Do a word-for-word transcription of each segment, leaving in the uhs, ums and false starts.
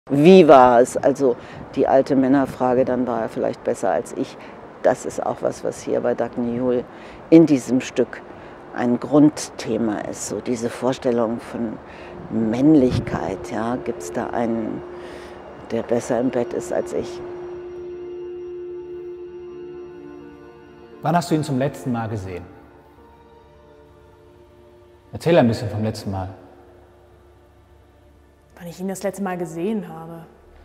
Wie war es? Also die alte Männerfrage, dann war er vielleicht besser als ich. Das ist auch was, was hier bei Dagny Juhl in diesem Stück ein Grundthema ist. So diese Vorstellung von Männlichkeit. Ja? Gibt es da einen, der besser im Bett ist als ich? Wann hast du ihn zum letzten Mal gesehen? Erzähl ein bisschen vom letzten Mal. Wann ich ihn das letzte Mal gesehen habe.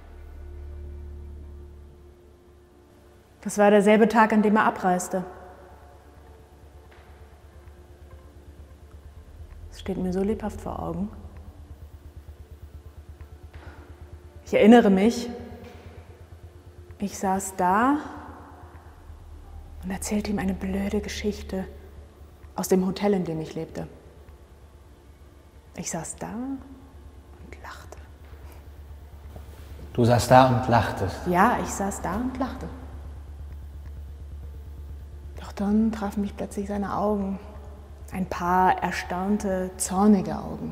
Das war derselbe Tag, an dem er abreiste. Es steht mir so lebhaft vor Augen. Ich erinnere mich, ich saß da und erzählte ihm eine blöde Geschichte aus dem Hotel, in dem ich lebte. Ich saß da und lachte. Du saßt da und lachtest? Ja, ich saß da und lachte. Doch dann trafen mich plötzlich seine Augen. Ein paar erstaunte, zornige Augen.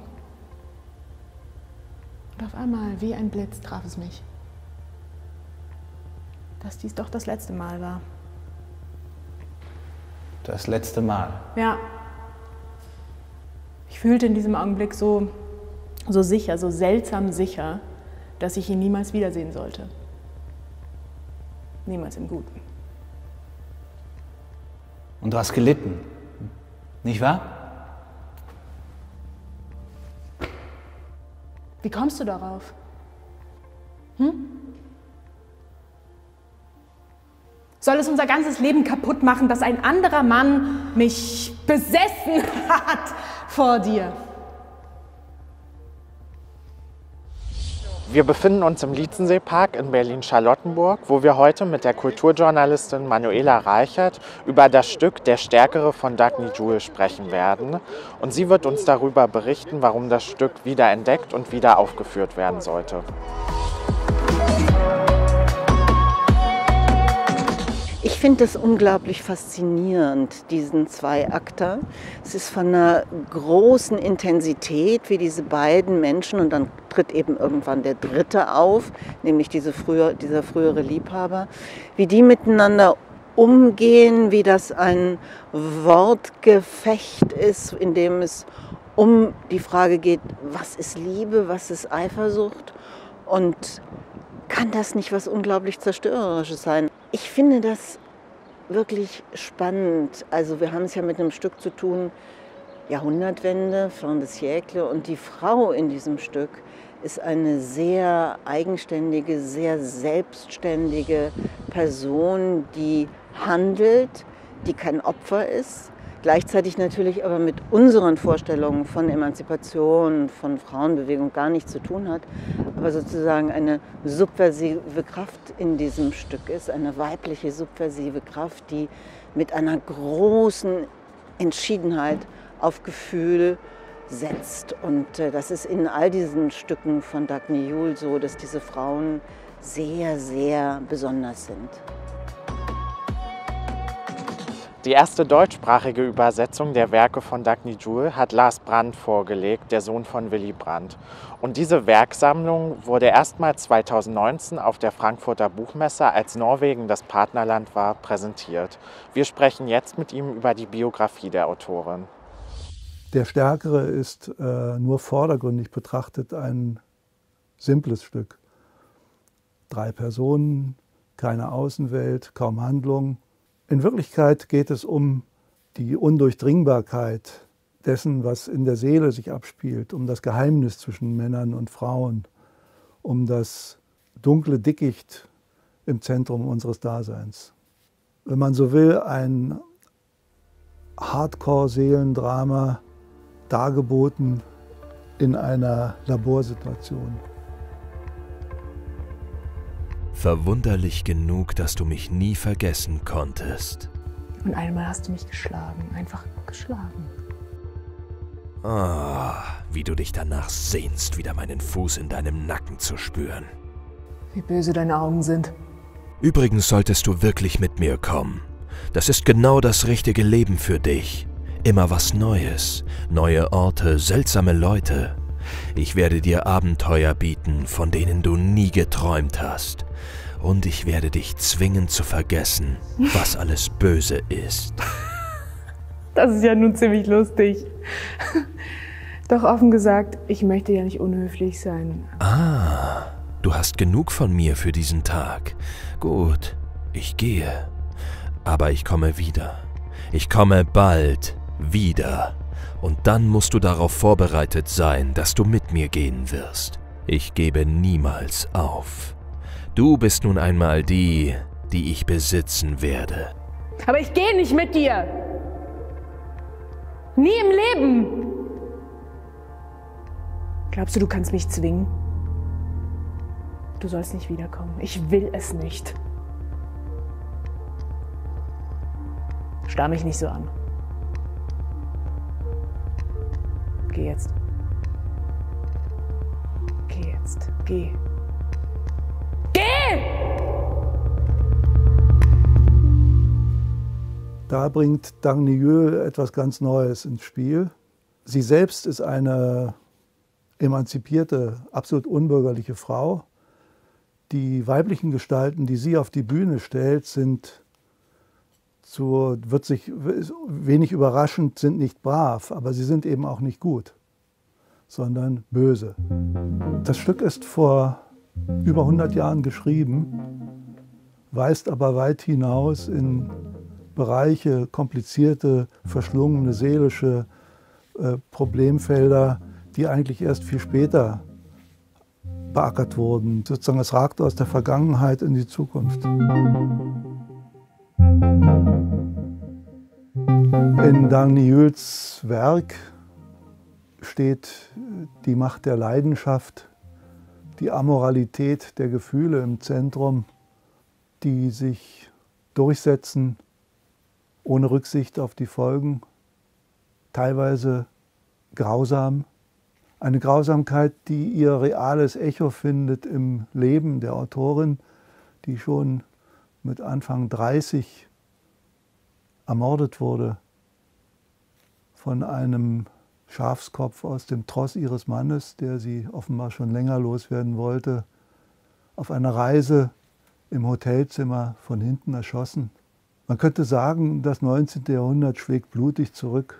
Und auf einmal, wie ein Blitz, traf es mich, dass dies doch das letzte Mal war. Das letzte Mal? Ja. Ich fühlte in diesem Augenblick so, so sicher, so seltsam sicher, dass ich ihn niemals wiedersehen sollte. Niemals im Guten. Und du hast gelitten, nicht wahr? Wie kommst du darauf? Hm? Soll es unser ganzes Leben kaputt machen, dass ein anderer Mann mich besessen hat vor dir? Wir befinden uns im Lietzenseepark in Berlin-Charlottenburg, wo wir heute mit der Kulturjournalistin Manuela Reichert über das Stück Der Stärkere von Dagny Juhl sprechen werden. Und sie wird uns darüber berichten, warum das Stück wiederentdeckt und wieder aufgeführt werden sollte. Ich finde das unglaublich faszinierend, diesen Zweiakter. Es ist von einer großen Intensität, wie diese beiden Menschen, und dann tritt eben irgendwann der Dritte auf, nämlich diese früher, dieser frühere Liebhaber, wie die miteinander umgehen, wie das ein Wortgefecht ist, in dem es um die Frage geht, was ist Liebe, was ist Eifersucht, und kann das nicht was unglaublich Zerstörerisches sein? Ich finde das wirklich spannend. Also wir haben es ja mit einem Stück zu tun, Jahrhundertwende, fin de siècle, und die Frau in diesem Stück ist eine sehr eigenständige, sehr selbstständige Person, die handelt, die kein Opfer ist, gleichzeitig natürlich aber mit unseren Vorstellungen von Emanzipation, von Frauenbewegung gar nichts zu tun hat, aber sozusagen eine subversive Kraft in diesem Stück ist, eine weibliche subversive Kraft, die mit einer großen Entschiedenheit auf Gefühl setzt. Und das ist in all diesen Stücken von Dagny Juhl so, dass diese Frauen sehr, sehr besonders sind. Die erste deutschsprachige Übersetzung der Werke von Dagny Juhl hat Lars Brandt vorgelegt, der Sohn von Willy Brandt. Und diese Werksammlung wurde erstmals zweitausendneunzehn auf der Frankfurter Buchmesse, als Norwegen das Partnerland war, präsentiert. Wir sprechen jetzt mit ihm über die Biografie der Autorin. Der Stärkere ist äh, nur vordergründig betrachtet ein simples Stück. Drei Personen, keine Außenwelt, kaum Handlung. In Wirklichkeit geht es um die Undurchdringbarkeit dessen, was in der Seele sich abspielt, um das Geheimnis zwischen Männern und Frauen, um das dunkle Dickicht im Zentrum unseres Daseins. Wenn man so will, ein Hardcore-Seelendrama, dargeboten in einer Laborsituation. Verwunderlich genug, dass du mich nie vergessen konntest. Und einmal hast du mich geschlagen, einfach geschlagen. Ah, wie du dich danach sehnst, wieder meinen Fuß in deinem Nacken zu spüren. Wie böse deine Augen sind. Übrigens solltest du wirklich mit mir kommen. Das ist genau das richtige Leben für dich. Immer was Neues, neue Orte, seltsame Leute. Ich werde dir Abenteuer bieten, von denen du nie geträumt hast. Und ich werde dich zwingen zu vergessen, was alles böse ist. Das ist ja nun ziemlich lustig. Doch offen gesagt, ich möchte ja nicht unhöflich sein. Ah, du hast genug von mir für diesen Tag. Gut, ich gehe. Aber ich komme wieder. Ich komme bald wieder. Und dann musst du darauf vorbereitet sein, dass du mit mir gehen wirst. Ich gebe niemals auf. Du bist nun einmal die, die ich besitzen werde. Aber ich gehe nicht mit dir. Nie im Leben. Glaubst du, du kannst mich zwingen? Du sollst nicht wiederkommen. Ich will es nicht. Starr mich nicht so an. Geh jetzt. Geh jetzt. Geh. Geh! Da bringt Dang Niu etwas ganz Neues ins Spiel. Sie selbst ist eine emanzipierte, absolut unbürgerliche Frau. Die weiblichen Gestalten, die sie auf die Bühne stellt, sind so, wird sich wenig überraschend, sind nicht brav, aber sie sind eben auch nicht gut, sondern böse. Das Stück ist vor über hundert Jahren geschrieben, weist aber weit hinaus in Bereiche, komplizierte, verschlungene, seelische äh, Problemfelder, die eigentlich erst viel später beackert wurden. Sozusagen, es ragt aus der Vergangenheit in die Zukunft. In Dang Niuls Werk steht die Macht der Leidenschaft, die Amoralität der Gefühle im Zentrum, die sich durchsetzen ohne Rücksicht auf die Folgen, teilweise grausam. Eine Grausamkeit, die ihr reales Echo findet im Leben der Autorin, die schon mit Anfang dreißig ermordet wurde von einem Schafskopf aus dem Tross ihres Mannes, der sie offenbar schon länger loswerden wollte, auf einer Reise im Hotelzimmer von hinten erschossen. Man könnte sagen, das neunzehnte Jahrhundert schlägt blutig zurück.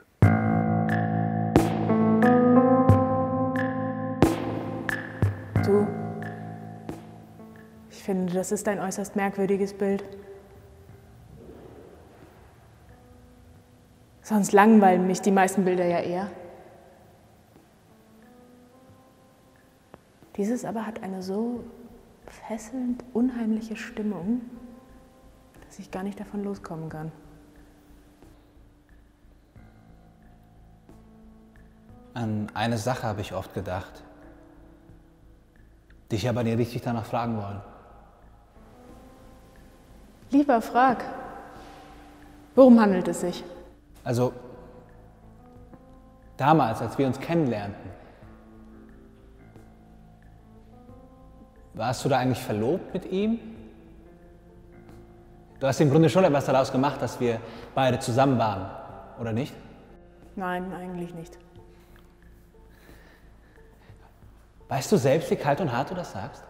Du, ich finde, das ist ein äußerst merkwürdiges Bild. Sonst langweilen mich die meisten Bilder ja eher. Dieses aber hat eine so fesselnd unheimliche Stimmung, dass ich gar nicht davon loskommen kann. An eine Sache habe ich oft gedacht, dich aber nie richtig danach fragen wollen. Lieber, frag. Worum handelt es sich? Also, damals, als wir uns kennenlernten, warst du da eigentlich verlobt mit ihm? Du hast im Grunde schon etwas daraus gemacht, dass wir beide zusammen waren, oder nicht? Nein, eigentlich nicht. Weißt du selbst, wie kalt und hart du das sagst?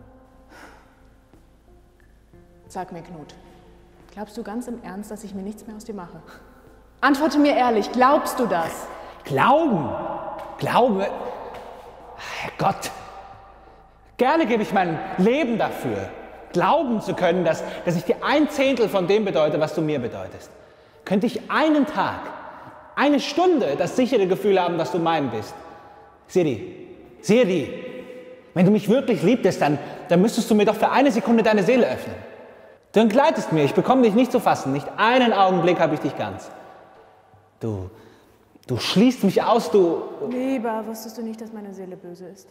Sag mir, Knut, glaubst du ganz im Ernst, dass ich mir nichts mehr aus dir mache? Antworte mir ehrlich, glaubst du das? Glauben! Glaube! Herrgott! Gerne gebe ich mein Leben dafür, glauben zu können, dass, dass ich dir ein Zehntel von dem bedeute, was du mir bedeutest. Könnte ich einen Tag, eine Stunde das sichere Gefühl haben, dass du mein bist. Siri, Siri, wenn du mich wirklich liebtest, dann, dann müsstest du mir doch für eine Sekunde deine Seele öffnen. Du entgleitest mir, ich bekomme dich nicht zu fassen, nicht einen Augenblick habe ich dich ganz. Du, du schließt mich aus, du... Lieber, wusstest du nicht, dass meine Seele böse ist?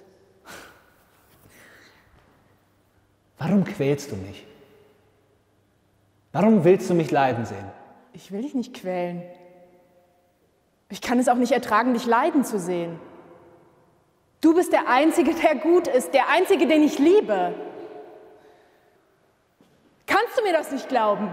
Warum quälst du mich? Warum willst du mich leiden sehen? Ich will dich nicht quälen. Ich kann es auch nicht ertragen, dich leiden zu sehen. Du bist der Einzige, der gut ist, der Einzige, den ich liebe. Kannst du mir das nicht glauben?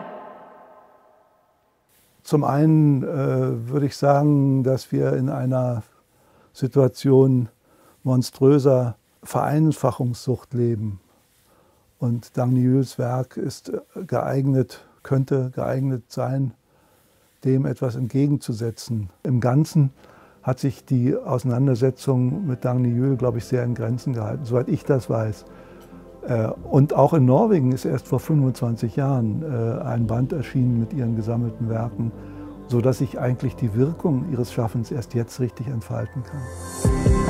Zum einen äh, würde ich sagen, dass wir in einer Situation monströser Vereinfachungssucht leben. Und Dagny Juels Werk ist geeignet, könnte geeignet sein, dem etwas entgegenzusetzen. Im Ganzen hat sich die Auseinandersetzung mit Dagny Juel, glaube ich, sehr in Grenzen gehalten, soweit ich das weiß. Und auch in Norwegen ist erst vor fünfundzwanzig Jahren ein Band erschienen mit ihren gesammelten Werken, sodass sich eigentlich die Wirkung ihres Schaffens erst jetzt richtig entfalten kann.